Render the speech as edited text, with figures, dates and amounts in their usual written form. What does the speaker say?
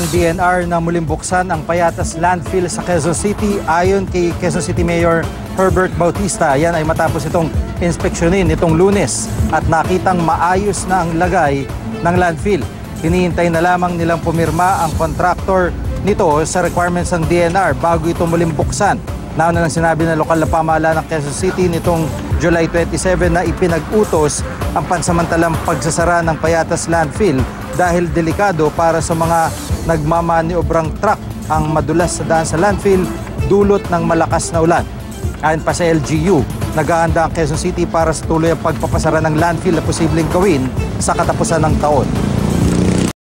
Ang DENR na muling buksan ang Payatas Landfill sa Quezon City ayon kay Quezon City Mayor Bautista. Yan ay matapos itong inspeksyonin nitong Lunes at nakitang maayos na ang lagay ng landfill. Hinihintay na lamang nilang pumirma ang contractor nito sa requirements ng DENR bago ito muling buksan. Nauna nang sinabi ng lokal na pamahalaan ng Quezon City nitong July 27 na ipinag-utos ang pansamantalang pagsasara ng Payatas Landfill dahil delikado para sa mga nagmamaniobrang truck ang madulas sa daan sa landfill dulot ng malakas na ulan. Ayon pa sa LGU, naghahanda ang Quezon City para sa tuloy ang pagpapasara ng landfill na posibleng gawin sa katapusan ng taon.